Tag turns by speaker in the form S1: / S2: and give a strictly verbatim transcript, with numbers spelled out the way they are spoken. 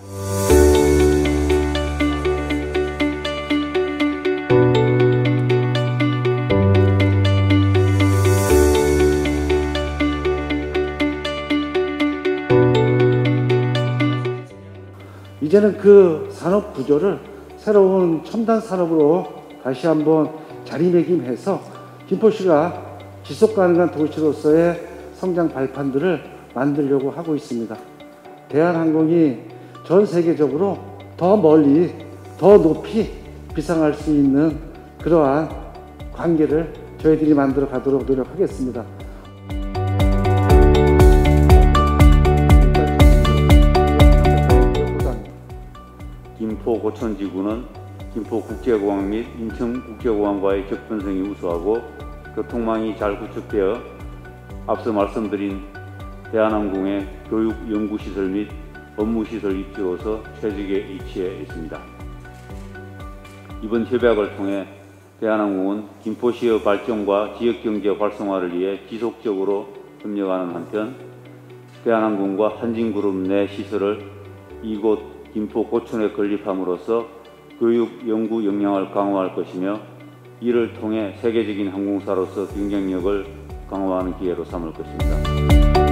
S1: 이제는 그 산업 구조를 새로운 첨단 산업으로 다시 한번 자리매김해서 김포시가 지속가능한 도시로서의 성장 발판들을 만들려고 하고 있습니다. 대한항공이 전 세계적으로 더 멀리, 더 높이 비상할 수 있는 그러한 관계를 저희들이 만들어 가도록 노력하겠습니다.
S2: 김포 고천지구는 김포국제공항 및 인천국제공항과의 접근성이 우수하고 교통망이 잘 구축되어 앞서 말씀드린 대한항공의 교육 연구시설 및 업무시설 입지로서 최적의 위치에 있습니다. 이번 협약을 통해 대한항공은 김포시의 발전과 지역경제 활성화를 위해 지속적으로 협력하는 한편 대한항공과 한진그룹 내 시설을 이곳 김포 고촌에 건립함으로써 교육, 연구 역량을 강화할 것이며 이를 통해 세계적인 항공사로서 경쟁력을 강화하는 기회로 삼을 것입니다.